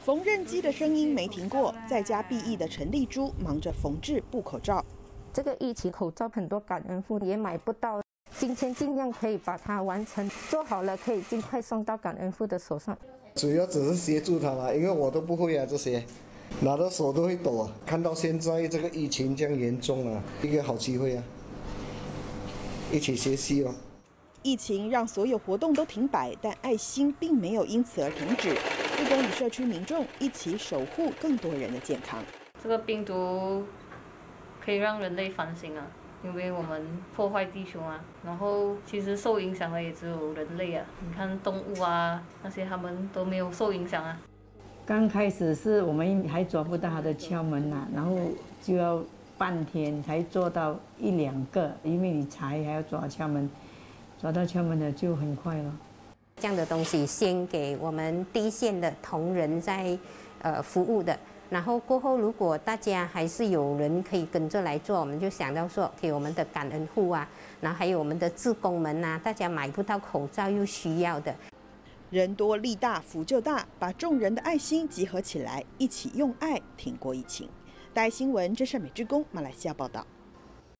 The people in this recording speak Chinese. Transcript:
缝纫机的声音没停过，在家避疫的陈丽珠忙着缝制布口罩。 这个疫情口罩很多感恩户也买不到，今天尽量可以把它完成，做好了可以尽快送到感恩户的手上。 主要只是协助他了，因为我都不会啊，这些拿到手都会抖啊。看到现在这个疫情这样严重啊，一个好机会啊，一起学习哦。 疫情让所有活动都停摆，但爱心并没有因此而停止。不光与社区民众一起守护更多人的健康。 这个病毒可以让人类反省啊，因为我们破坏地球啊，然后其实受影响的也只有人类啊。你看动物啊，那些他们都没有受影响啊。 刚开始是我们还抓不到他的敲门啊，然后就要半天才做到1、2个，因为你柴还要抓敲门，抓到敲门的就很快了。 这样的东西先给我们第一线的同仁在服务的，然后过后如果大家还是有人可以跟着来做，我们就想到说给我们的感恩户啊，然后还有我们的志工们啊，大家买不到口罩又需要的。 人多力大福就大，把众人的爱心集合起来，一起用爱挺过疫情。大爱新闻，真善美之工，马来西亚报道。